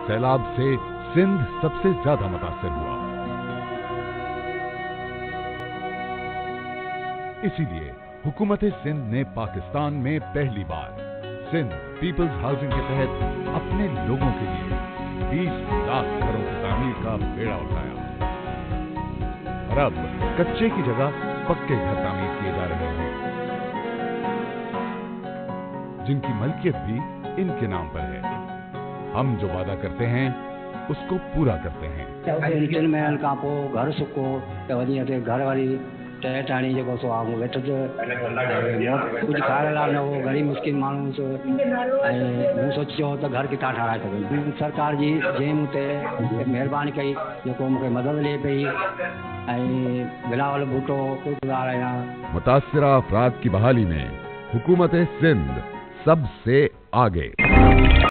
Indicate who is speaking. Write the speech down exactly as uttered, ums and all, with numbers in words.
Speaker 1: सैलाब से सिंध सबसे ज्यादा मुतासिर हुआ। इसीलिए हुकूमत सिंध ने पाकिस्तान में पहली बार सिंध पीपल्स हाउसिंग के तहत अपने लोगों के लिए बीस लाख घरों की तामीर का बेड़ा उठाया और अब कच्चे की जगह पक्के घर तामीर किए जा रहे हैं, जिनकी मलकियत भी इनके नाम पर है। हम जो वादा करते हैं उसको पूरा करते हैं।
Speaker 2: टिन महल का पो घर सुको तो घर वाली टेटाणी जो सो आऊं वेठ कुछ खाने ला न हो गरीब मुश्किल माण्हू हूँ सोचियो तो घर किथां ठाराए सघे। सरकार जी जंहिं मूं ते महिरबानी कई जेको मूंखे मदद ॾिए पई ऐं बिलावल भुट्टो गुज़ार आहियां।
Speaker 1: मुतासिरा अफराद की बहाली में हुकूमत सिंध सबसे आगे।